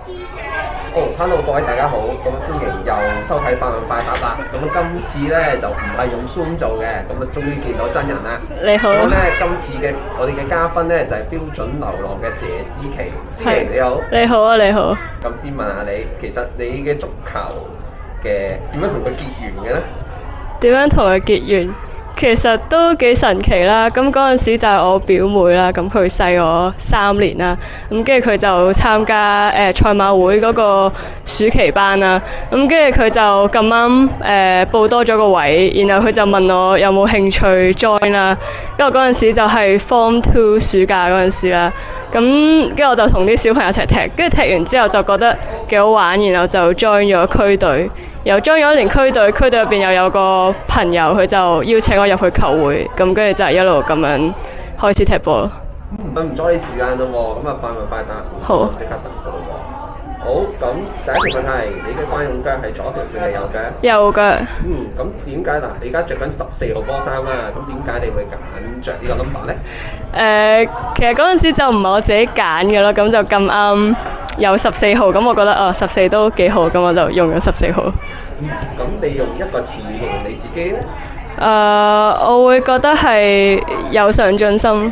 哦，hello 各位大家好，咁歡迎又收睇快問快答啦。咁今次咧就唔係用 Zoom 做嘅，咁終於見到真人啦。 你好。 咁咧今次嘅我哋嘅嘉賓咧就係標準流浪嘅謝思琪。思琪你好。 你好啊，你好。 咁先問下你，其實你嘅足球嘅點樣同佢結緣嘅咧？ 點樣同佢結緣？其實都幾神奇啦！咁嗰陣時就係我表妹啦，咁佢細我3年啦，咁跟住佢就參加賽馬會嗰個暑期班啦，咁跟住佢就咁啱報多咗個位，然後佢就問我有冇興趣 join 啦，因為嗰陣時就係 Form 2暑假嗰陣時啦，咁跟住我就同啲小朋友一齊踢，跟住踢完之後就覺得幾好玩，然後就 join 咗區隊。又 join 咗一年區隊，區隊入邊又有個朋友，佢就邀請我入去球會，咁跟住就係一路咁樣開始踢波咯。 唔阻你時間咯喎，咁啊快問快答， 好， 即刻答到咯喎。好，咁第一條問題，你嘅慣用腳係左腳定係右腳？ 右腳。 咁點解嗱？你而家着緊14號波衫啦，咁點解你會揀着呢個 number 咧？ 其實嗰陣時就唔係我自己揀嘅咯，咁就咁啱有14號，咁我覺得14都幾好，咁我就用咗14號。 咁你用一個詞形容你自己咧？ 我會覺得係有上進心。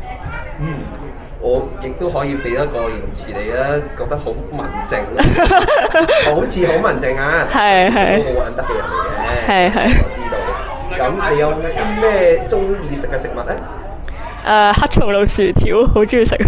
我亦都可以俾一個形容詞你啦，覺得好文靜啦，好似好文靜啊， 係都好玩得嘅人嚟嘅， 係我知道。咁你有啲咩中意食嘅食物咧？ 黑松露薯條，好中意食。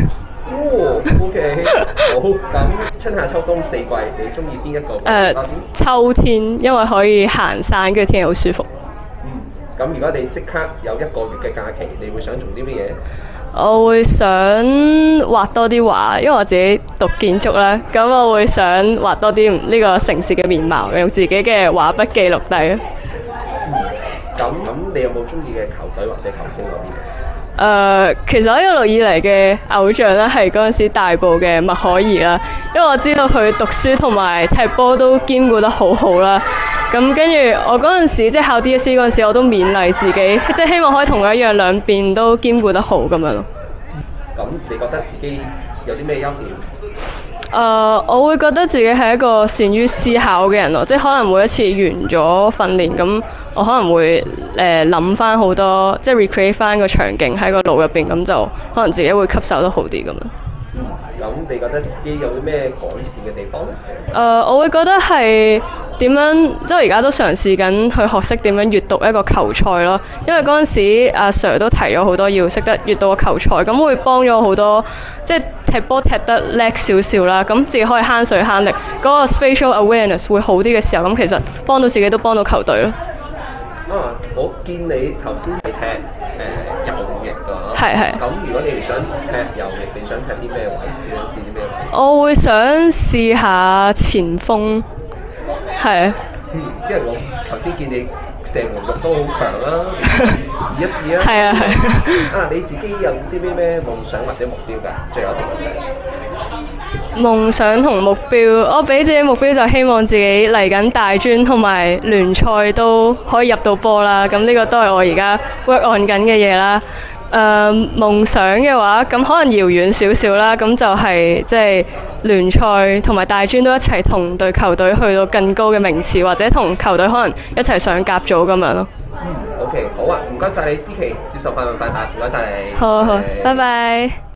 OK， 好。咁春夏秋冬4季，你中意邊一個？ 秋天，因為可以行山，跟住天氣好舒服。 咁如果你即刻有1個月嘅假期，你會想做啲乜嘢？ 我會想畫多啲畫，因為我自己讀建築啦，咁我會想畫多啲呢個城市嘅面貌，用自己嘅畫筆記錄低。 咁你有冇中意嘅球隊或者球星嗰啲？ 其實我一路以嚟嘅偶像咧係嗰陣時大埔嘅麥可兒啦，因為我知道佢讀書同埋踢波都兼顧得好好啦。咁跟住我嗰陣時即係考 DSE 嗰陣時，我都勉勵自己，即係希望可以同佢一樣兩邊都兼顧得好咁樣咯。 咁你覺得自己有啲咩優點？ 我會覺得自己係一個善於思考嘅人咯，即係可能每一次完咗訓練，咁我可能會諗翻好多，即係 recreate 翻個場景喺個腦入邊，咁就可能自己會吸收得好啲咁樣。 咁你覺得自己有啲咩改善嘅地方咧？ 我會覺得係點樣，即係而家都嘗試緊去學識點樣閱讀一個球賽咯。因為嗰陣時阿 Sir 都提咗好多要識得閱讀個球賽，咁會幫咗好多，即係踢波踢得叻少少啦。咁自己可以慳水慳力，嗰個 spatial awareness 會好啲嘅時候，咁其實幫到自己都幫到球隊咯。 我見你頭先係踢右翼㗎。 係。 咁如果你想踢右翼，你想踢啲咩位？你想試啲咩位？ 我會想試下前鋒，係。 因為我頭先見你射門力都好強啦，試一試啊！係。你自己有啲咩夢想或者目標㗎？最後一條問題。 夢想同目標，我俾自己目標就希望自己嚟緊大專同埋聯賽都可以入到波啦。咁呢個都係我而家 work on 緊嘅嘢啦。夢想嘅話，咁可能遙遠少少啦。咁就係即係聯賽同埋大專都一齊同隊球隊去到更高嘅名次，或者同球隊可能一齊上甲組咁樣咯。 OK， 好啊，唔該晒你思琪接受快問快答，唔該晒你。 好，拜拜。